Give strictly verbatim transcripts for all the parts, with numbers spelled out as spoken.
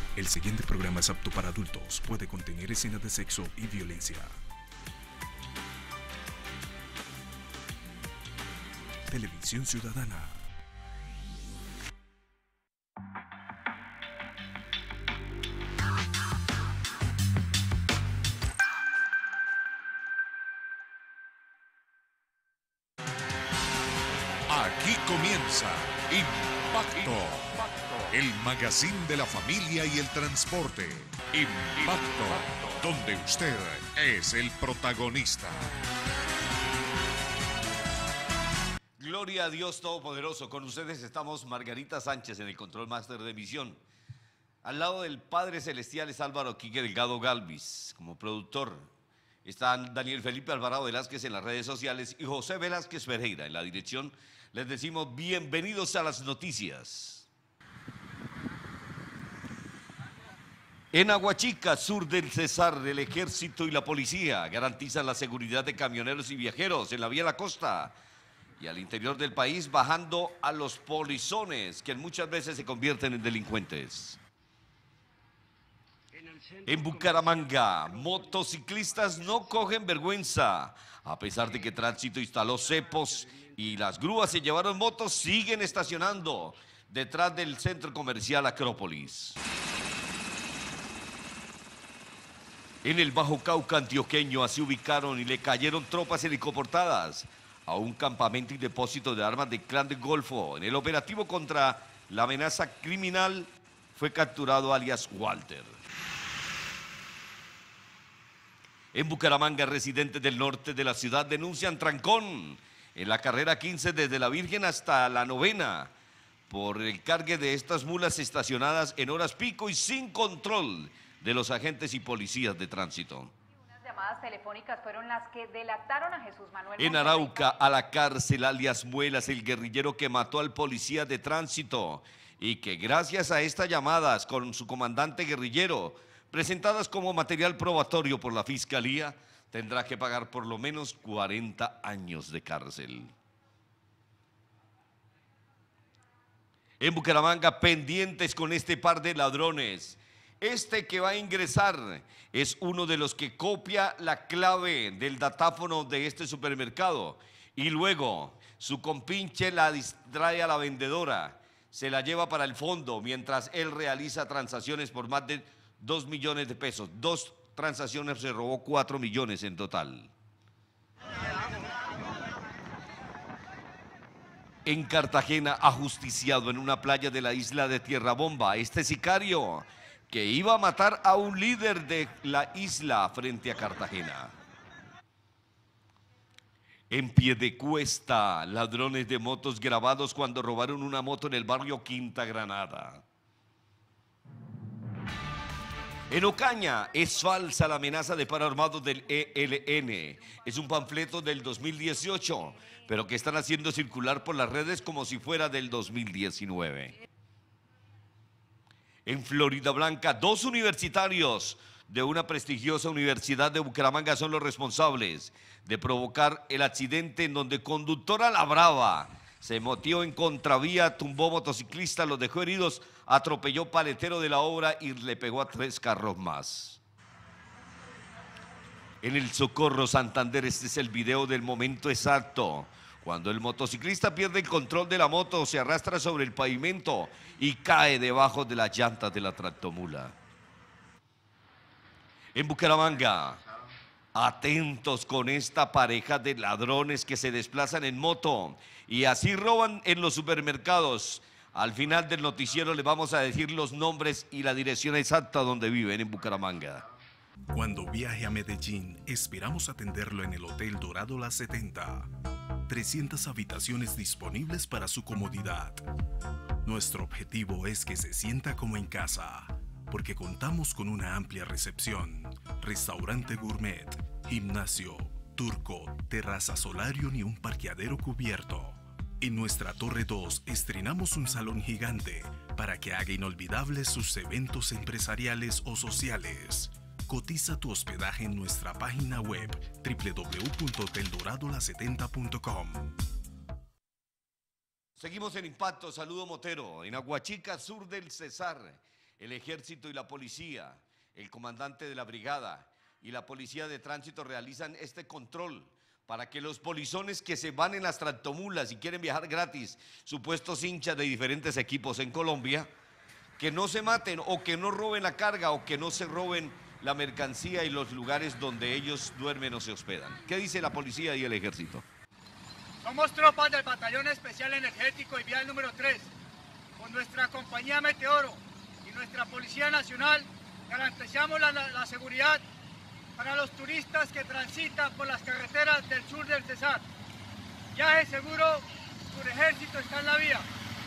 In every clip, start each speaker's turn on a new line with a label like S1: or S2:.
S1: El siguiente programa es apto para adultos. Puede contener escenas de sexo y violencia. Televisión Ciudadana.
S2: Aquí comienza Impacto, el magazine de la familia y el transporte. Impacto, donde usted es el protagonista.
S3: Gloria a Dios Todopoderoso. Con ustedes estamos Margarita Sánchez en el Control Máster de Emisión. Al lado del Padre Celestial es Álvaro Quique Delgado Galvis como productor. Están Daniel Felipe Alvarado Velázquez en las redes sociales y José Velázquez Ferreira en la dirección. Les decimos bienvenidos a las noticias. En Aguachica, sur del Cesar, el ejército y la policía garantizan la seguridad de camioneros y viajeros en la vía La Costa y al interior del país, bajando a los polizones que muchas veces se convierten en delincuentes. En Bucaramanga, motociclistas no cogen vergüenza. A pesar de que Tránsito instaló cepos y las grúas se llevaron motos, siguen estacionando detrás del centro comercial Acrópolis. En el Bajo Cauca antioqueño, así ubicaron y le cayeron tropas helicoportadas a un campamento y depósito de armas del Clan del Golfo. En el operativo contra la amenaza criminal fue capturado alias Walter. En Bucaramanga, residentes del norte de la ciudad denuncian trancón en la carrera quince desde la Virgen hasta la Novena por el cargue de estas mulas estacionadas en horas pico y sin control de los agentes y policías de tránsito.
S4: Unas llamadas telefónicas fueron las que delataron a Jesús Manuel.
S3: En Arauca, a la cárcel alias Muelas, el guerrillero que mató al policía de tránsito y que gracias a estas llamadas con su comandante guerrillero presentadas como material probatorio por la Fiscalía, tendrá que pagar por lo menos cuarenta años de cárcel. En Bucaramanga, pendientes con este par de ladrones. Este que va a ingresar es uno de los que copia la clave del datáfono de este supermercado y luego su compinche la distrae a la vendedora, se la lleva para el fondo mientras él realiza transacciones por más de dos millones de pesos. Dos transacciones se robó cuatro millones en total. En Cartagena, ajusticiado en una playa de la isla de Tierra Bomba, este sicario que iba a matar a un líder de la isla frente a Cartagena. En Piedecuesta, ladrones de motos grabados cuando robaron una moto en el barrio Quinta Granada. En Ocaña, es falsa la amenaza de paro armado del E L N. Es un panfleto del dos mil dieciocho, pero que están haciendo circular por las redes como si fuera del dos mil diecinueve. En Florida Blanca, dos universitarios de una prestigiosa universidad de Bucaramanga son los responsables de provocar el accidente en donde conductora La Brava se metió en contravía, tumbó motociclista, los dejó heridos, atropelló paletero de la obra y le pegó a tres carros más. En el Socorro Santander, este es el video del momento exacto, cuando el motociclista pierde el control de la moto, se arrastra sobre el pavimento y cae debajo de las llantas de la tractomula. En Bucaramanga, atentos con esta pareja de ladrones que se desplazan en moto y así roban en los supermercados. Al final del noticiero les vamos a decir los nombres y la dirección exacta donde viven en Bucaramanga.
S1: Cuando viaje a Medellín, esperamos atenderlo en el Hotel Dorado La setenta. trescientas habitaciones disponibles para su comodidad. Nuestro objetivo es que se sienta como en casa, porque contamos con una amplia recepción, restaurante gourmet, gimnasio, turco, terraza solarium y un parqueadero cubierto. En nuestra Torre dos estrenamos un salón gigante para que haga inolvidables sus eventos empresariales o sociales. Cotiza tu hospedaje en nuestra página web doble u doble u doble u punto hotel dorado la setenta punto com.
S3: Seguimos en Impacto, saludo Motero, en Aguachica, sur del Cesar. el ejército y la policía, el comandante de la brigada y la policía de tránsito realizan este control para que los polizones que se van en las tractomulas y quieren viajar gratis, supuestos hinchas de diferentes equipos en Colombia, que no se maten o que no roben la carga o que no se roben la mercancía y los lugares donde ellos duermen o se hospedan. ¿Qué dice la policía y el ejército?
S5: Somos tropas del Batallón Especial Energético y Vial número tres. Con nuestra compañía Meteoro y nuestra Policía Nacional garantizamos la, la, la seguridad para los turistas que transitan por las carreteras del sur del Cesar. Viaje seguro, su ejército está en la vía.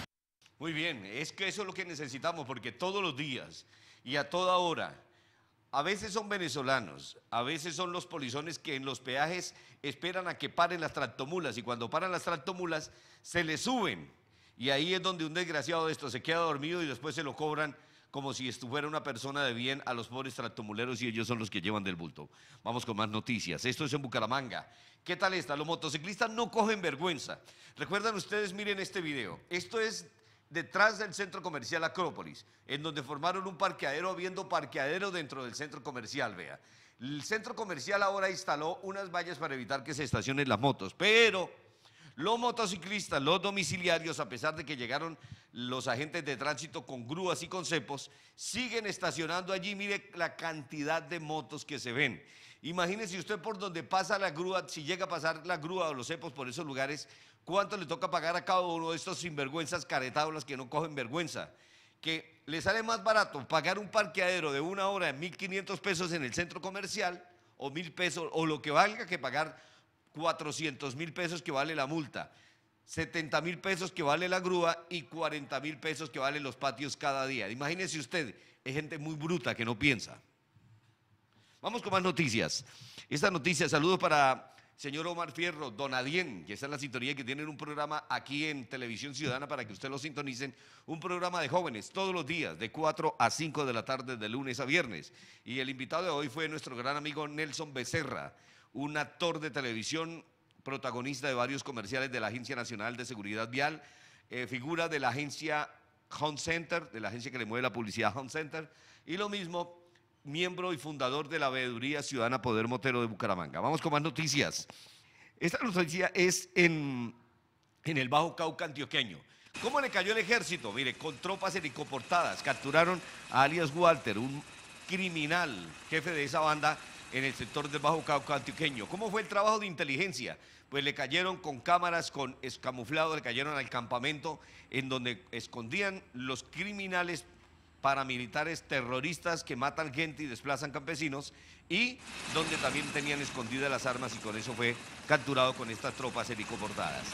S3: Muy bien, es que eso es lo que necesitamos, porque todos los días y a toda hora, a veces son venezolanos, a veces son los polizones que en los peajes esperan a que paren las tractomulas, y cuando paran las tractomulas se les suben, y ahí es donde un desgraciado de esto se queda dormido y después se lo cobran como si estuviera una persona de bien a los pobres tractomuleros, y ellos son los que llevan del bulto. Vamos con más noticias. Esto es en Bucaramanga. ¿Qué tal está? Los motociclistas no cogen vergüenza. Recuerdan ustedes, miren este video. Esto es detrás del centro comercial Acrópolis, en donde formaron un parqueadero, habiendo parqueadero dentro del centro comercial, vea. El centro comercial ahora instaló unas vallas para evitar que se estacionen las motos, pero los motociclistas, los domiciliarios, a pesar de que llegaron los agentes de tránsito con grúas y con cepos, siguen estacionando allí. Mire la cantidad de motos que se ven. Imagínese usted por donde pasa la grúa, si llega a pasar la grúa o los cepos por esos lugares, ¿cuánto le toca pagar a cada uno de estos sinvergüenzas caretablas que no cogen vergüenza? Que le sale más barato pagar un parqueadero de una hora de mil quinientos pesos en el centro comercial, o mil pesos, o lo que valga, que pagar cuatrocientos mil pesos que vale la multa, setenta mil pesos que vale la grúa y cuarenta mil pesos que valen los patios cada día. Imagínese usted, es gente muy bruta que no piensa. Vamos con más noticias. Esta noticia, saludos para señor Omar Fierro, Don Adien, que está en la sintonía, que tienen un programa aquí en Televisión Ciudadana para que usted lo sintonicen, un programa de jóvenes todos los días de cuatro a cinco de la tarde de lunes a viernes. Y el invitado de hoy fue nuestro gran amigo Nelson Becerra, un actor de televisión, protagonista de varios comerciales de la Agencia Nacional de Seguridad Vial, eh, figura de la agencia Home Center, de la agencia que le mueve la publicidad Home Center, y lo mismo, miembro y fundador de la Veeduría Ciudadana Poder Motero de Bucaramanga. Vamos con más noticias. Esta noticia es en, en el Bajo Cauca antioqueño. ¿Cómo le cayó el ejército? Mire, con tropas helicoportadas, capturaron a alias Walter, un criminal, jefe de esa banda, en el sector del Bajo Cauca antioqueño. ¿Cómo fue el trabajo de inteligencia? Pues le cayeron con cámaras, con camuflado, le cayeron al campamento en donde escondían los criminales paramilitares terroristas que matan gente y desplazan campesinos, y donde también tenían escondidas las armas, y con eso fue capturado con estas tropas helicoportadas.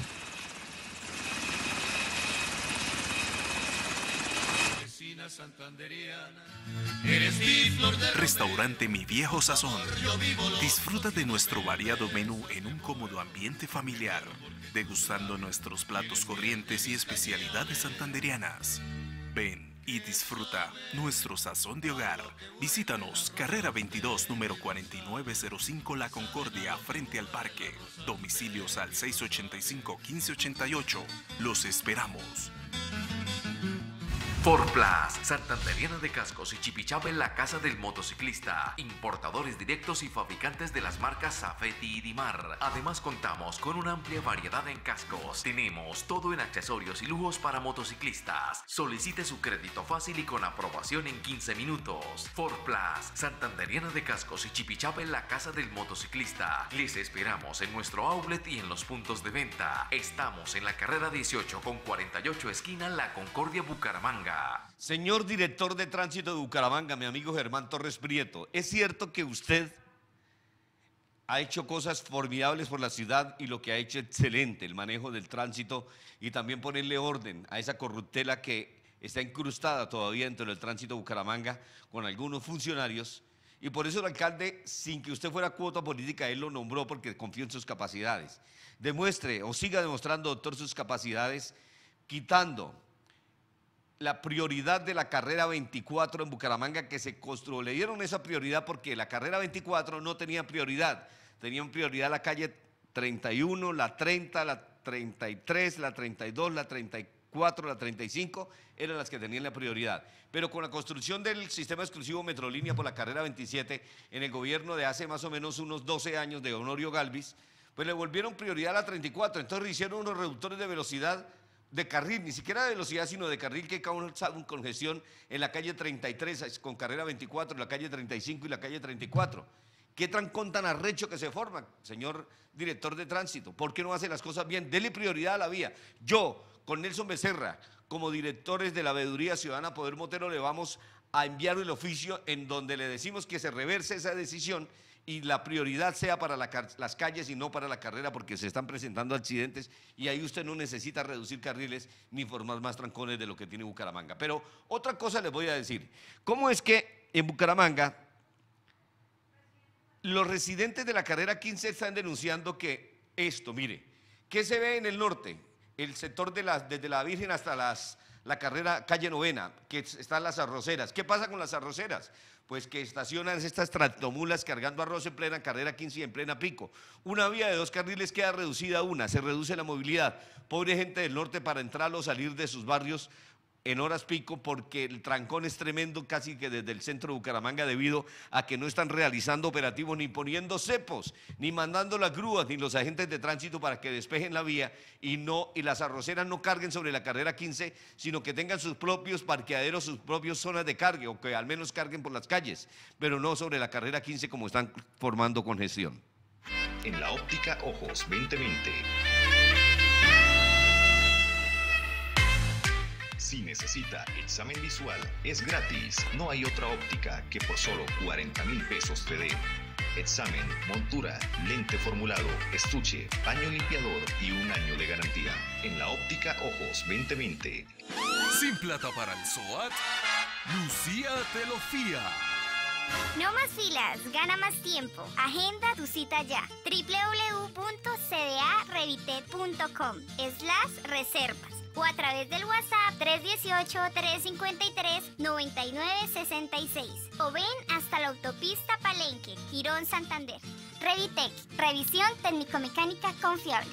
S1: Restaurante Mi Viejo Sazón. Disfruta de nuestro variado menú en un cómodo ambiente familiar, degustando nuestros platos corrientes y especialidades santanderianas. Ven y disfruta nuestro sazón de hogar. Visítanos, carrera veintidós, número cuarenta y nueve cero cinco, La Concordia, frente al parque. Domicilios al seis ochenta y cinco, quince ochenta y ocho. Los esperamos.
S6: Forplas, Santanderiana de Cascos y Chipichapa en la casa del motociclista. Importadores directos y fabricantes de las marcas Safety y Dimar. Además contamos con una amplia variedad en cascos. Tenemos todo en accesorios y lujos para motociclistas. Solicite su crédito fácil y con aprobación en quince minutos. Forplas, Santanderiana de Cascos y Chipichapa en la casa del motociclista. Les esperamos en nuestro outlet y en los puntos de venta. Estamos en la carrera dieciocho con cuarenta y ocho, esquina La Concordia, Bucaramanga.
S3: Señor director de tránsito de Bucaramanga, mi amigo Germán Torres Prieto, ¿es cierto que usted ha hecho cosas formidables por la ciudad y lo que ha hecho excelente, el manejo del tránsito y también ponerle orden a esa corruptela que está incrustada todavía dentro del tránsito de Bucaramanga con algunos funcionarios? Y por eso el alcalde, sin que usted fuera cuota política, él lo nombró porque confió en sus capacidades. Demuestre o siga demostrando, doctor, sus capacidades, quitando la prioridad de la carrera veinticuatro en Bucaramanga, que se construyó. Le dieron esa prioridad porque la carrera veinticuatro no tenía prioridad. Tenían prioridad la calle treinta y uno, la treinta, la treinta y tres, la treinta y dos, la treinta y cuatro, la treinta y cinco, eran las que tenían la prioridad. Pero con la construcción del sistema exclusivo Metrolínea por la carrera veintisiete, en el gobierno de hace más o menos unos doce años de Honorio Galvis, pues le volvieron prioridad a la treinta y cuatro, entonces hicieron unos reductores de velocidad de carril, ni siquiera de velocidad, sino de carril, que causa congestión en la calle treinta y tres con carrera veinticuatro, la calle treinta y cinco y la calle treinta y cuatro. ¿Qué trancón tan arrecho que se forma, señor director de tránsito? ¿Por qué no hace las cosas bien? Dele prioridad a la vía. Yo, con Nelson Becerra, como directores de la Veeduría Ciudadana Poder Motero, le vamos a enviar el oficio en donde le decimos que se reverse esa decisión y la prioridad sea para la, las calles y no para la carrera, porque se están presentando accidentes y ahí usted no necesita reducir carriles ni formar más trancones de lo que tiene Bucaramanga. Pero otra cosa les voy a decir, ¿cómo es que en Bucaramanga los residentes de la carrera quince están denunciando que esto, mire, ¿qué se ve en el norte? El sector de la, desde la Virgen hasta las, la carrera calle Novena, que están las arroceras. ¿Qué pasa con las arroceras? Pues que estacionan estas tractomulas cargando arroz en plena carrera quince y en plena pico. Una vía de dos carriles queda reducida a una, se reduce la movilidad. Pobre gente del norte para entrar o salir de sus barrios en horas pico, porque el trancón es tremendo casi que desde el centro de Bucaramanga, debido a que no están realizando operativos ni poniendo cepos, ni mandando las grúas, ni los agentes de tránsito para que despejen la vía y, no, y las arroceras no carguen sobre la carrera quince, sino que tengan sus propios parqueaderos, sus propias zonas de cargue, o que al menos carguen por las calles, pero no sobre la carrera quince como están formando congestión.
S7: En la óptica Ojos veinte veinte. Si necesita examen visual, es gratis. No hay otra óptica que por solo cuarenta mil pesos te dé examen, montura, lente formulado, estuche, paño limpiador y un año de garantía. En la óptica Ojos veinte veinte.
S8: Sin plata para el SOAT, Lucía te lo fía.
S9: No más filas, gana más tiempo. Agenda tu cita ya. doble u doble u doble u punto c d a revitet punto com slash reservas o a través del WhatsApp tres uno ocho, tres cinco tres, nueve nueve seis seis o ven hasta la autopista Palenque, Girón, Santander. Revitec, revisión técnico-mecánica confiable.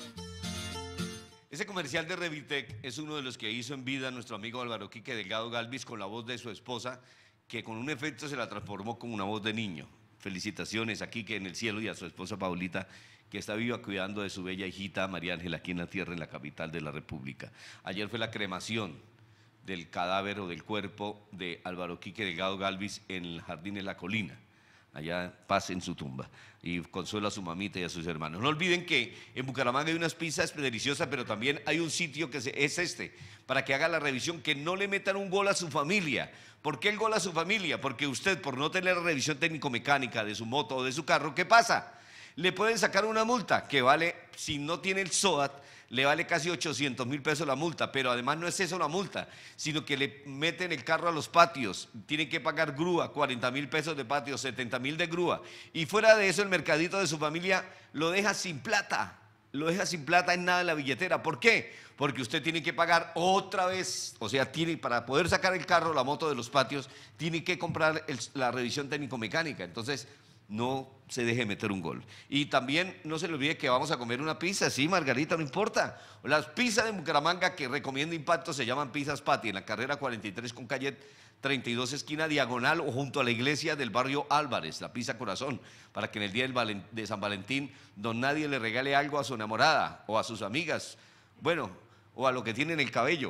S3: Ese comercial de Revitec es uno de los que hizo en vida nuestro amigo Álvaro Quique Delgado Galvis con la voz de su esposa, que con un efecto se la transformó como una voz de niño. Felicitaciones a Quique en el cielo y a su esposa Paulita, que está viva cuidando de su bella hijita María Ángela aquí en la tierra, en la capital de la República. Ayer fue la cremación del cadáver o del cuerpo de Álvaro Quique Delgado Galvis en el Jardín de la Colina. Allá paz en su tumba y consuela a su mamita y a sus hermanos. No olviden que en Bucaramanga hay unas pizzas deliciosas, pero también hay un sitio que es este, para que haga la revisión, que no le metan un gol a su familia. ¿Por qué el gol a su familia? Porque usted, por no tener la revisión técnico-mecánica de su moto o de su carro, ¿qué pasa? Le pueden sacar una multa que vale, si no tiene el SOAT, le vale casi ochocientos mil pesos la multa, pero además no es eso la multa, sino que le meten el carro a los patios, tienen que pagar grúa, cuarenta mil pesos de patio, setenta mil de grúa, y fuera de eso el mercadito de su familia lo deja sin plata, lo deja sin plata en nada en la billetera. ¿Por qué? Porque usted tiene que pagar otra vez, o sea, tiene, para poder sacar el carro, la moto de los patios, tiene que comprar el, la revisión técnico-mecánica. Entonces, no se deje meter un gol. Y también no se le olvide que vamos a comer una pizza, sí, Margarita, no importa. Las pizzas de Bucaramanga que recomienda Impacto se llaman Pizzas Pati, en la carrera cuarenta y tres con calle treinta y dos, esquina diagonal o junto a la iglesia del barrio Álvarez, la Pizza Corazón, para que en el día de San Valentín don nadie le regale algo a su enamorada o a sus amigas, bueno, o a lo que tiene en el cabello.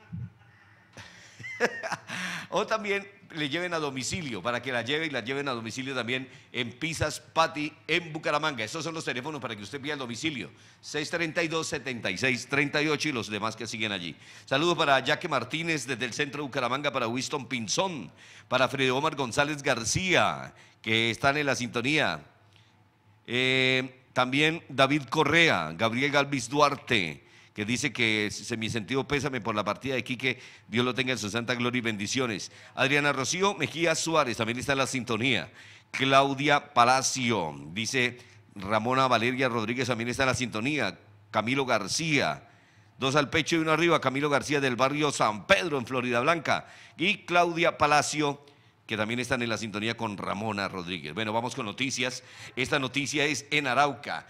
S3: O también le lleven a domicilio, para que la lleve y la lleven a domicilio también en Pizzas Pati en Bucaramanga. Esos son los teléfonos para que usted pida el domicilio, seis treinta y dos, setenta y seis treinta y ocho y los demás que siguen allí. Saludos para Jaque Martínez desde el centro de Bucaramanga, para Winston Pinzón, para Fredo Omar González García, que están en la sintonía. Eh, también David Correa, Gabriel Galvis Duarte, que dice que se, mi sentido pésame por la partida de Quique, Dios lo tenga en su santa gloria y bendiciones. Adriana Rocío Mejía Suárez también está en la sintonía. Claudia Palacio, dice Ramona Valeria Rodríguez también está en la sintonía. Camilo García, dos al pecho y uno arriba, Camilo García del barrio San Pedro en Florida Blanca. Y Claudia Palacio, que también están en la sintonía con Ramona Rodríguez. Bueno, vamos con noticias. Esta noticia es en Arauca.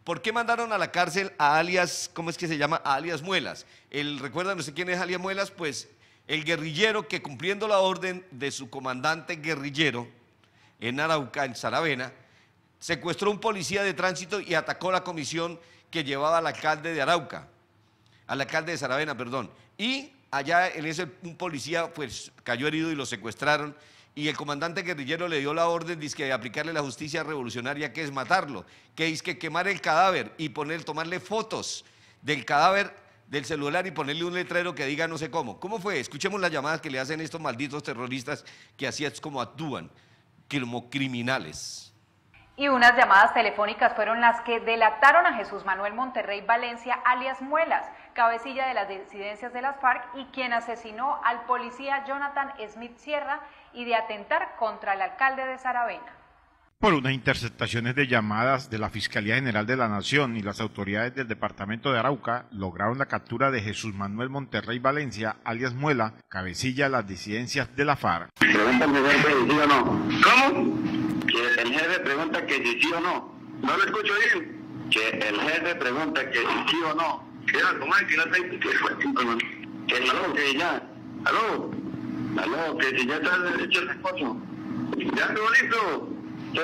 S3: ¿Por qué mandaron a la cárcel a alias, cómo es que se llama? A alias Muelas. El, ¿recuerdan no sé quién es alias Muelas? Pues el guerrillero que cumpliendo la orden de su comandante guerrillero en Arauca, en Saravena, secuestró a un policía de tránsito y atacó la comisión que llevaba al alcalde de Arauca, al alcalde de Saravena, perdón. Y allá en ese un policía pues cayó herido y lo secuestraron. Y el comandante guerrillero le dio la orden dizque, de aplicarle la justicia revolucionaria, que es matarlo, que es que quemar el cadáver y poner, tomarle fotos del cadáver del celular y ponerle un letrero que diga no sé cómo. ¿Cómo fue? Escuchemos las llamadas que le hacen estos malditos terroristas que así es como actúan, como criminales.
S4: Y unas llamadas telefónicas fueron las que delataron a Jesús Manuel Monterrey Valencia, alias Muelas, cabecilla de las disidencias de las FARC y quien asesinó al policía Jonathan Smith Sierra y de atentar contra el alcalde de Saravena.
S10: Por unas interceptaciones de llamadas de la Fiscalía General de la Nación y las autoridades del departamento de Arauca lograron la captura de Jesús Manuel Monterrey Valencia, alias Muela, cabecilla de las disidencias de la FARC.
S11: Pregunta el jefe que sí o no. ¿Cómo? Que el jefe pregunta que si sí o no. ¿No lo escucho bien? Que el jefe pregunta que si sí o no. Que ya, ¿cómo es que no está ahí? Que fue que no, que ya. ¿Aló? ¿Aló? Que si ya está hecho el esposo. ¿Ya estuvo listo? ¿Sí?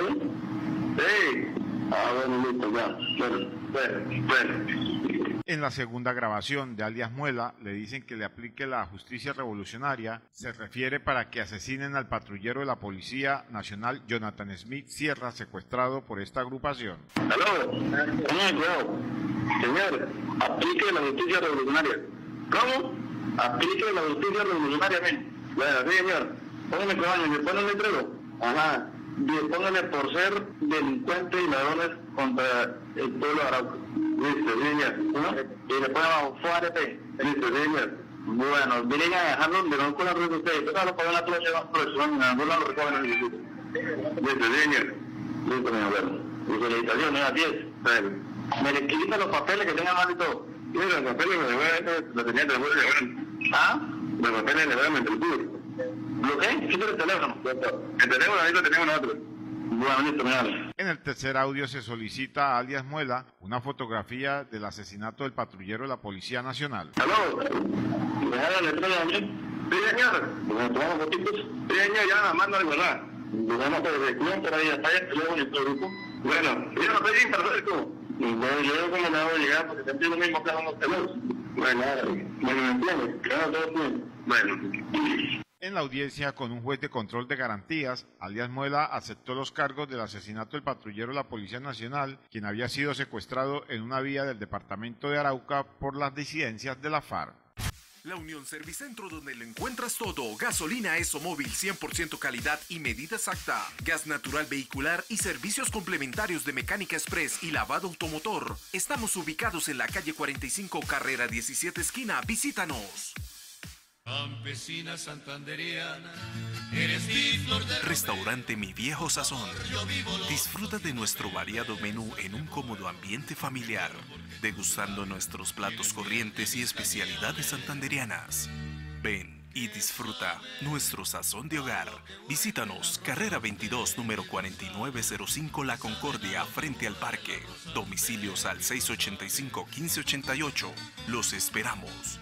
S11: Sí. Ah, bueno, listo, ya. Bueno, bueno, bueno.
S10: En la segunda grabación de alias Muela le dicen que le aplique la justicia revolucionaria, se refiere para que asesinen al patrullero de la Policía Nacional Jonathan Smith Sierra, secuestrado por esta agrupación.
S11: ¿Aló? Señor, señor, aplique la justicia revolucionaria. ¿Cómo? Aplique la justicia revolucionaria, bien. Bueno, sí, señor. Póngame caballo, ¿me pone un letrero? Ajá. Bien, póngame por ser delincuentes y ladrones contra el pueblo de Arauca. Listo, sí, señor. ¿No? Y le pone abajo, F A R P. Listo, sí, señor. Bueno, vienen a dejarlo donde no con la rueda de ustedes. Pero no pagan la trocha, no, pero en algún lado lo recogen en el instituto. Listo, sí, señor. Listo, mi abuelo. Mi felicitación, es a diez. Me le quitan los papeles que tengan mal y todo. Y los papeles me devuelven, lo tenía que devolver. ¿Ah? Los papeles le devuelven del público. ¿Lo qué? ¿Qué es el teléfono? El teléfono ahí lo tenemos nosotros. Bueno, listo, mira.
S10: En el tercer audio se solicita a alias Muela una fotografía del asesinato del patrullero de la Policía Nacional.
S11: ¿Aló? ¿Me da la letra de mí? Sí, señor. ¿Me tomamos fotitos? Sí, señor, ya nada más no es verdad. Digamos que desde Cuba por ahí hasta allá, que luego en el grupo. Bueno, yo no estoy bien perfecto. Bueno, yo como me hago llegar porque siempre lo mismo que hagan los teléfonos. Bueno, bueno, me entiendes. Claro, todo bien. Bueno.
S10: En la audiencia con un juez de control de garantías, alias Muela aceptó los cargos del asesinato del patrullero de la Policía Nacional, quien había sido secuestrado en una vía del departamento de Arauca por las disidencias de la FARC.
S8: La Unión Servicentro, donde lo encuentras todo: gasolina ESOMóvil cien por ciento calidad y medida exacta, gas natural vehicular y servicios complementarios de mecánica express y lavado automotor. Estamos ubicados en la calle cuarenta y cinco, carrera diecisiete, esquina. Visítanos.
S12: Campesina santanderiana, eres mi flor de
S1: Restaurante Mi Viejo Sazón. Disfruta de nuestro variado menú en un cómodo ambiente familiar, degustando nuestros platos corrientes y especialidades santanderianas. Ven y disfruta nuestro sazón de hogar. Visítanos, carrera veintidós, número cuarenta y nueve cero cinco, La Concordia, frente al parque. Domicilios al seis ochenta y cinco, quince ochenta y ocho. Los esperamos.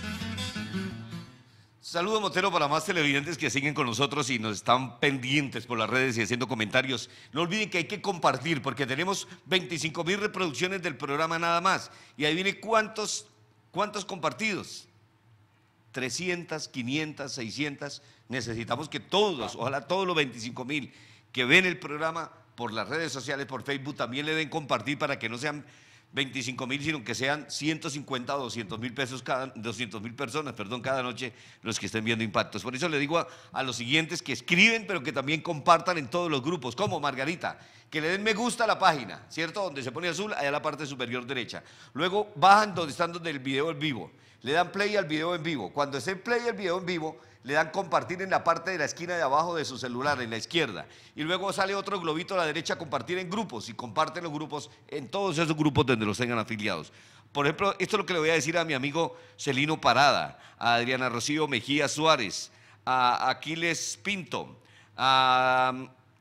S3: Saludo Motero para más televidentes que siguen con nosotros y nos están pendientes por las redes y haciendo comentarios. No olviden que hay que compartir porque tenemos veinticinco mil reproducciones del programa nada más. Y ahí viene cuántos, cuántos compartidos. trescientos, quinientos, seiscientos. Necesitamos que todos, ojalá todos los veinticinco mil que ven el programa por las redes sociales, por Facebook, también le den compartir para que no sean veinticinco mil, sino que sean ciento cincuenta o doscientos mil pesos cada, doscientos mil personas, perdón, cada noche los que estén viendo Impactos. Por eso le digo a, a los siguientes que escriben, pero que también compartan en todos los grupos, como Margarita, que le den me gusta a la página, ¿cierto? Donde se pone azul, allá en la parte superior derecha. Luego bajan donde están donde el video en vivo, le dan play al video en vivo. Cuando esté play al video en vivo, le dan compartir en la parte de la esquina de abajo de su celular, en la izquierda. Y luego sale otro globito a la derecha, compartir en grupos, y comparten los grupos en todos esos grupos donde los tengan afiliados. Por ejemplo, esto es lo que le voy a decir a mi amigo Celino Parada, a Adriana Rocío Mejía Suárez, a Aquiles Pinto, a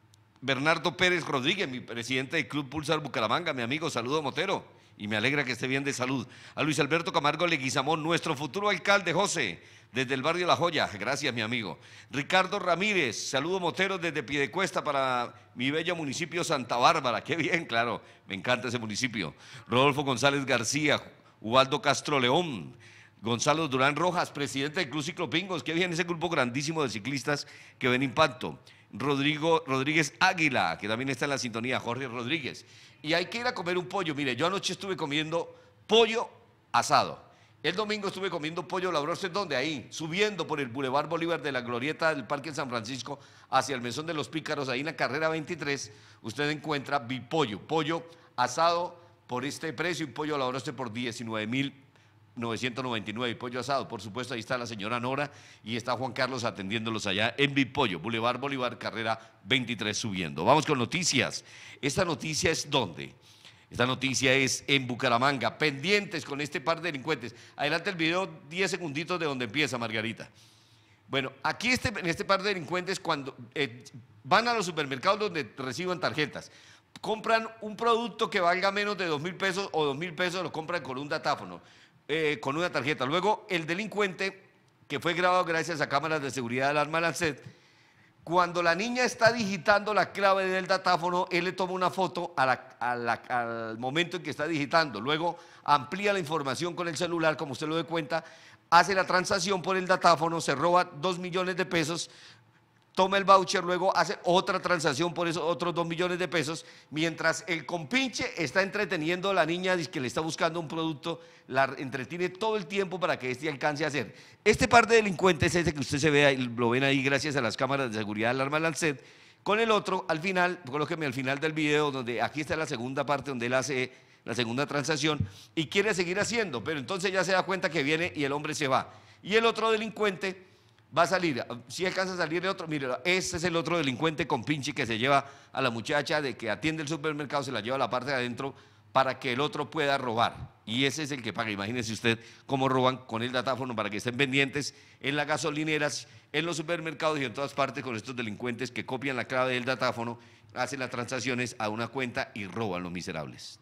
S3: Bernardo Pérez Rodríguez, mi presidente del Club Pulsar Bucaramanga, mi amigo, saludo Motero, y me alegra que esté bien de salud. A Luis Alberto Camargo Leguizamón, nuestro futuro alcalde José, desde el barrio La Joya, gracias mi amigo. Ricardo Ramírez, saludo Motero desde Piedecuesta para mi bello municipio Santa Bárbara, qué bien, claro, me encanta ese municipio. Rodolfo González García, Ubaldo Castro León, Gonzalo Durán Rojas, presidente del Club Ciclopingos, qué bien ese grupo grandísimo de ciclistas que ven impacto. Rodrigo Rodríguez Águila, que también está en la sintonía, Jorge Rodríguez. Y hay que ir a comer un pollo, mire, yo anoche estuve comiendo pollo asado. El domingo estuve comiendo pollo labroso, ¿dónde? Ahí, subiendo por el Boulevard Bolívar de la Glorieta del Parque San Francisco hacia el Mesón de los Pícaros, ahí en la carrera veintitrés, usted encuentra bipollo, pollo asado por este precio y pollo labroso por diecinueve mil novecientos noventa y nueve y pollo asado, por supuesto, ahí está la señora Nora y está Juan Carlos atendiéndolos allá en Bipollo, Boulevard Bolívar, carrera veintitrés subiendo. Vamos con noticias. Esta noticia es ¿dónde? Esta noticia es en Bucaramanga, pendientes con este par de delincuentes. Adelante el video, diez segunditos de donde empieza, Margarita. Bueno, aquí este, en este par de delincuentes cuando eh, van a los supermercados donde reciban tarjetas, compran un producto que valga menos de dos mil pesos o dos mil pesos, lo compran con un datáfono. Eh, con una tarjeta. Luego el delincuente, que fue grabado gracias a cámaras de seguridad del Arma Lancet, cuando la niña está digitando la clave del datáfono, él le toma una foto a la, a la, al momento en que está digitando, luego amplía la información con el celular, como usted lo dé cuenta, hace la transacción por el datáfono, se roba dos millones de pesos, toma el voucher, luego hace otra transacción por esos otros dos millones de pesos, mientras el compinche está entreteniendo a la niña que le está buscando un producto, la entretiene todo el tiempo para que éste alcance a hacer. Este par de delincuentes, ese que usted se ve, lo ven ahí gracias a las cámaras de seguridad del Arma Lancet, con el otro, al final, colóqueme al final del video, donde aquí está la segunda parte donde él hace la segunda transacción y quiere seguir haciendo, pero entonces ya se da cuenta que viene y el hombre se va. Y el otro delincuente va a salir, si alcanza a salir el otro, mire, este es el otro delincuente con pinche que se lleva a la muchacha de que atiende el supermercado, se la lleva a la parte de adentro para que el otro pueda robar. Y ese es el que paga. Imagínense usted cómo roban con el datáfono para que estén pendientes en las gasolineras, en los supermercados y en todas partes con estos delincuentes que copian la clave del datáfono, hacen las transacciones a una cuenta y roban los miserables.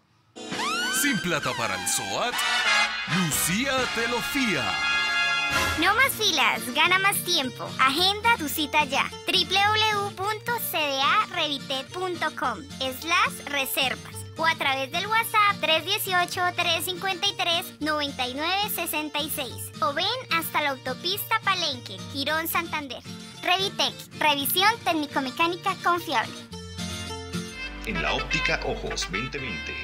S13: Sin plata para el SOAT, Lucía te lo fía.
S9: No más filas, gana más tiempo. Agenda tu cita ya. doble u doble u doble u punto c d a revitet punto com slash reservas o a través del WhatsApp tres uno ocho, tres cinco tres, nueve nueve seis seis o ven hasta la autopista Palenque, Girón, Santander. Revitec, revisión técnico-mecánica confiable.
S7: En la óptica Ojos veinte veinte.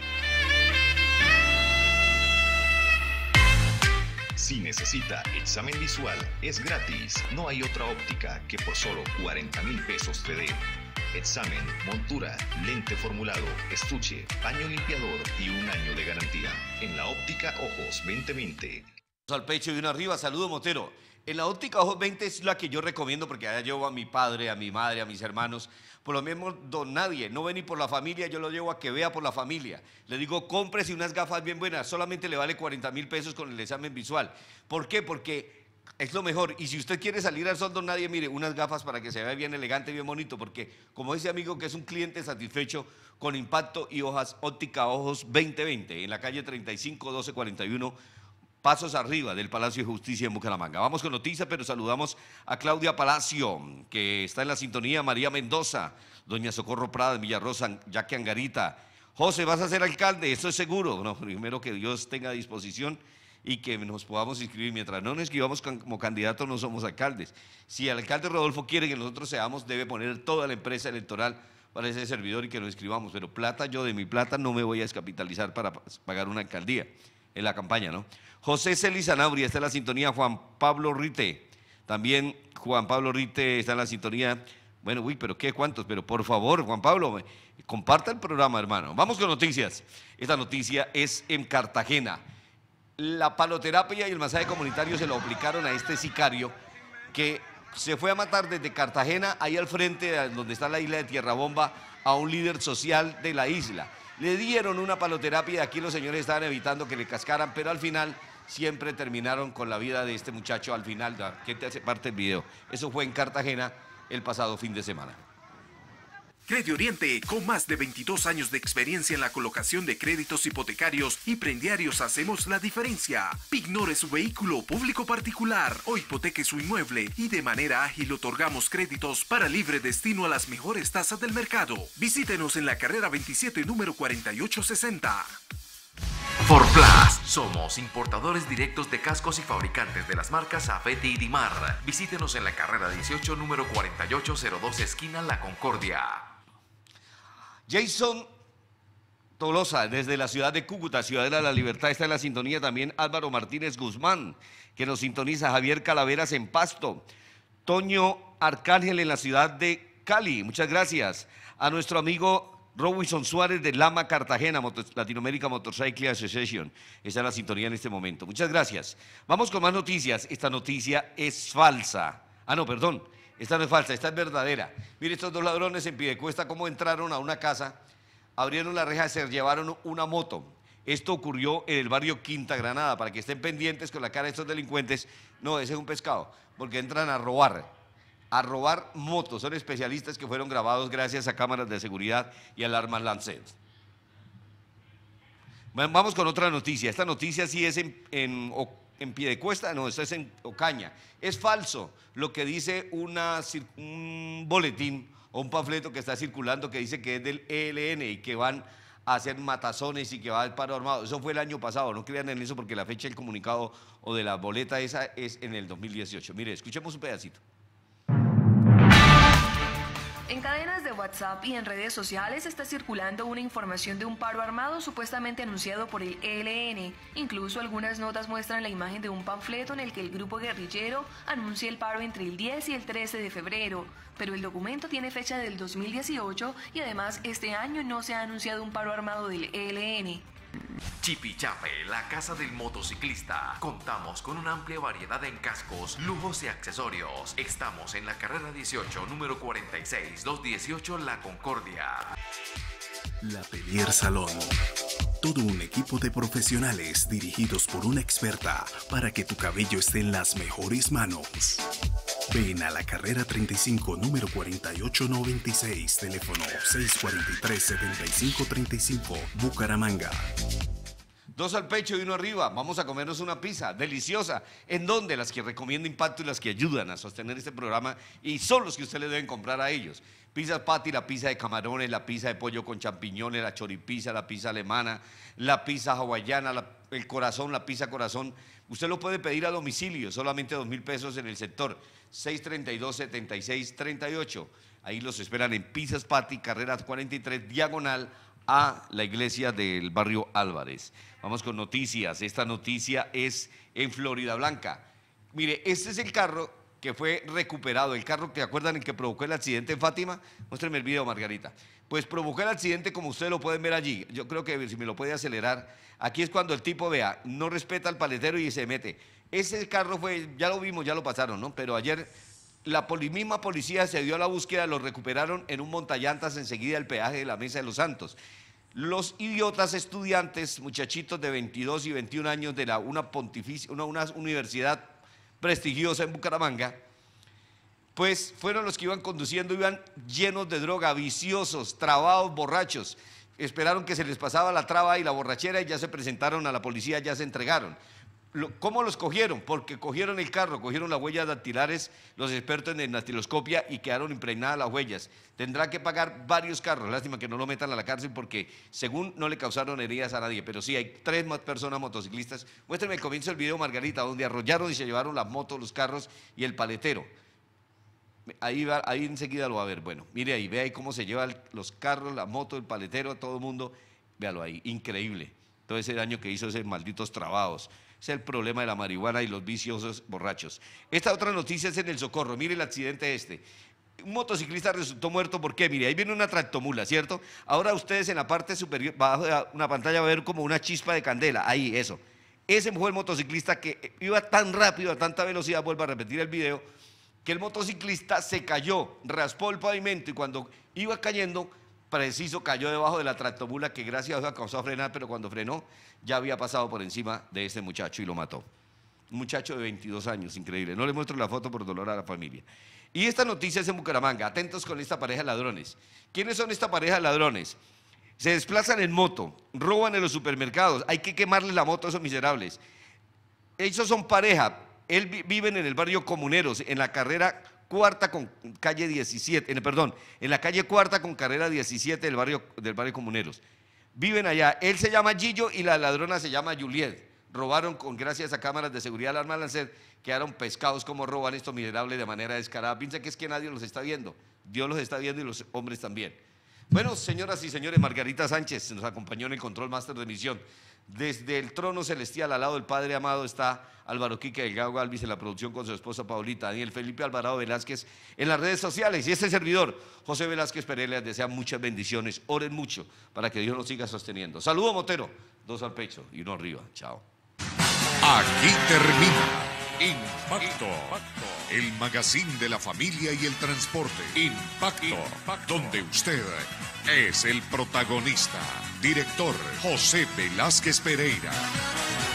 S7: Si necesita examen visual, es gratis. No hay otra óptica que por solo cuarenta mil pesos te dé examen, montura, lente formulado, estuche, paño limpiador y un año de garantía. En la óptica Ojos veinte veinte.
S3: Al pecho y uno arriba, saludo Motero. En la óptica Ojos veinte es la que yo recomiendo porque allá llevo a mi padre, a mi madre, a mis hermanos. Por lo mismo, don nadie, no ve ni por la familia, yo lo llevo a que vea por la familia. Le digo, cómprese unas gafas bien buenas, solamente le vale cuarenta mil pesos con el examen visual. ¿Por qué? Porque es lo mejor. Y si usted quiere salir al sol, don nadie, mire, unas gafas para que se vea bien elegante, bien bonito, porque como dice amigo que es un cliente satisfecho con impacto y hojas, óptica Ojos veinte veinte, en la calle treinta y cinco, doce cuarenta y uno, pasos arriba del Palacio de Justicia en Bucaramanga. Vamos con noticias, pero saludamos a Claudia Palacio, que está en la sintonía, María Mendoza, doña Socorro Prada de Villarrosa, Yaque Angarita. José, ¿vas a ser alcalde? Eso es seguro. No, primero que Dios tenga a disposición y que nos podamos inscribir. Mientras no nos inscribamos como candidatos, no somos alcaldes. Si el alcalde Rodolfo quiere que nosotros seamos, debe poner toda la empresa electoral para ese servidor y que nos inscribamos. Pero plata, yo de mi plata no me voy a descapitalizar para pagar una alcaldía en la campaña, ¿no? José Celis Sanabria está en la sintonía, Juan Pablo Rite, también Juan Pablo Rite está en la sintonía. Bueno, uy, pero qué, cuántos, pero por favor, Juan Pablo, comparta el programa, hermano. Vamos con noticias. Esta noticia es en Cartagena. La paloterapia y el masaje comunitario se lo aplicaron a este sicario que se fue a matar desde Cartagena, ahí al frente de donde está la isla de Tierra Bomba, a un líder social de la isla. Le dieron una paloterapia y aquí los señores estaban evitando que le cascaran, pero al final siempre terminaron con la vida de este muchacho al final, que te hace parte del video. Eso fue en Cartagena el pasado fin de semana.
S8: Credioriente, con más de veintidós años de experiencia en la colocación de créditos hipotecarios y prendiarios, hacemos la diferencia. Ignore su vehículo público particular o hipoteque su inmueble y de manera ágil otorgamos créditos para libre destino a las mejores tasas del mercado. Visítenos en la carrera veintisiete, número cuarenta y ocho sesenta.
S6: Forplas. Somos importadores directos de cascos y fabricantes de las marcas Safety y Dimar. Visítenos en la carrera dieciocho, número cuarenta y ocho cero dos, esquina La Concordia.
S3: Jason Tolosa, desde la ciudad de Cúcuta, Ciudadela de la Libertad, está en la sintonía. También Álvaro Martínez Guzmán, que nos sintoniza. Javier Calaveras en Pasto. Toño Arcángel en la ciudad de Cali. Muchas gracias. A nuestro amigo Robinson Suárez de Lama, Cartagena, Moto, Latinoamérica Motorcycle Association. Está en la sintonía en este momento. Muchas gracias. Vamos con más noticias. Esta noticia es falsa. Ah, no, perdón. Esta no es falsa, esta es verdadera. Mire, estos dos ladrones en Piedecuesta, cómo entraron a una casa, abrieron la reja y se llevaron una moto. Esto ocurrió en el barrio Quinta Granada, para que estén pendientes con la cara de estos delincuentes. No, ese es un pescado, porque entran a robar, a robar motos. Son especialistas que fueron grabados gracias a cámaras de seguridad y alarmas Lancet. Vamos con otra noticia. Esta noticia sí es en, en, en Piedecuesta, no, esta es en Ocaña. Es falso lo que dice una, un boletín o un panfleto que está circulando que dice que es del E L N y que van a hacer matazones y que va al paro armado. Eso fue el año pasado, no crean en eso porque la fecha del comunicado o de la boleta esa es en el dos mil dieciocho. Mire, escuchemos un pedacito.
S14: En cadenas de WhatsApp y en redes sociales está circulando una información de un paro armado supuestamente anunciado por el E L N. Incluso algunas notas muestran la imagen de un panfleto en el que el grupo guerrillero anuncia el paro entre el diez y el trece de febrero. Pero el documento tiene fecha del dos mil dieciocho y además este año no se ha anunciado un paro armado del E L N.
S6: Chipichape, la casa del motociclista. Contamos con una amplia variedad en cascos, lujos y accesorios. Estamos en la carrera dieciocho, número cuarenta y seis, doscientos dieciocho, La Concordia.
S1: La Pelier Salón. Todo un equipo de profesionales dirigidos por una experta para que tu cabello esté en las mejores manos. Ven a la carrera treinta y cinco, número cuarenta y ocho noventa y seis, teléfono seis cuatro tres, siete cinco tres cinco, Bucaramanga.
S3: Dos al pecho y uno arriba. Vamos a comernos una pizza deliciosa. ¿En dónde? Las que recomienda Impacto y las que ayudan a sostener este programa y son los que usted le deben comprar a ellos. Pizza Patty, la pizza de camarones, la pizza de pollo con champiñones, la choripizza, la pizza alemana, la pizza hawaiana, la, el corazón, la pizza corazón. Usted lo puede pedir a domicilio, solamente dos mil pesos en el sector seis treinta y dos, setenta y seis, treinta y ocho. Ahí los esperan en Pizzas Patty, carrera cuarenta y tres, diagonal a la iglesia del barrio Álvarez. Vamos con noticias. Esta noticia es en Florida Blanca. Mire, este es el carro que fue recuperado, el carro que acuerdan el que provocó el accidente en Fátima. Muéstrenme el video, Margarita. Pues provocó el accidente como ustedes lo pueden ver allí. Yo creo que si me lo puede acelerar. Aquí es cuando el tipo, vea, no respeta al paletero y se mete. Ese carro fue, ya lo vimos, ya lo pasaron, ¿no? Pero ayer la poli, misma policía se dio a la búsqueda, lo recuperaron en un montallantas enseguida del peaje de la Mesa de los Santos. Los idiotas estudiantes, muchachitos de veintidós y veintiún años de la, una, pontificia, una, una universidad prestigiosa en Bucaramanga, pues fueron los que iban conduciendo, iban llenos de droga, viciosos, trabados, borrachos. Esperaron que se les pasaba la traba y la borrachera y ya se presentaron a la policía, ya se entregaron. ¿Cómo los cogieron? Porque cogieron el carro, cogieron las huellas dactilares, los expertos en dactiloscopia y quedaron impregnadas las huellas. Tendrá que pagar varios carros, lástima que no lo metan a la cárcel porque según no le causaron heridas a nadie, pero sí hay tres más personas motociclistas. Muéstrenme el comienzo del video, Margarita, donde arrollaron y se llevaron las motos, los carros y el paletero. Ahí, va, ahí enseguida lo va a ver. Bueno, mire ahí, ve ahí cómo se llevan los carros, la moto, el paletero, todo el mundo. Véalo ahí, increíble. Todo ese daño que hizo esos malditos trabados. Es el problema de la marihuana y los viciosos borrachos. Esta otra noticia es en el Socorro. Mire el accidente este. Un motociclista resultó muerto. ¿Por qué? Mire, ahí viene una tractomula, ¿cierto? Ahora ustedes en la parte superior, bajo de una pantalla, va a ver como una chispa de candela. Ahí, eso. Ese fue el motociclista que iba tan rápido, a tanta velocidad, vuelvo a repetir el video, que el motociclista se cayó, raspó el pavimento y cuando iba cayendo, preciso cayó debajo de la tractomula que gracias a Dios alcanzó a frenar, pero cuando frenó ya había pasado por encima de este muchacho y lo mató. Un muchacho de veintidós años, increíble. No le muestro la foto por dolor a la familia. Y esta noticia es en Bucaramanga. Atentos con esta pareja de ladrones. ¿Quiénes son esta pareja de ladrones? Se desplazan en moto, roban en los supermercados. Hay que quemarles la moto a esos miserables. Ellos son pareja. Él viven en el barrio Comuneros, en la carrera cuarta con calle diecisiete, en, perdón, en la calle cuarta con carrera diecisiete del barrio, del barrio Comuneros. Viven allá. Él se llama Gillo y la ladrona se llama Juliet. Robaron con gracias a cámaras de seguridad de Alarma Lancet, quedaron pescados como roban estos miserables de manera descarada. Piensa que es que nadie los está viendo. Dios los está viendo y los hombres también. Bueno, señoras y señores, Margarita Sánchez nos acompañó en el control máster de emisión. Desde el trono celestial, al lado del Padre amado, está Álvaro Quique Delgado Galvis en la producción con su esposa Paulita, Daniel Felipe Alvarado Velázquez en las redes sociales. Y este servidor, José Velázquez Pérez, les desea muchas bendiciones. Oren mucho para que Dios nos siga sosteniendo. Saludo, Motero. Dos al pecho y uno arriba. Chao.
S2: Aquí termina Impacto, el magazine de la familia y el transporte. Impacto, donde usted es el protagonista. Director José Velázquez Pereira.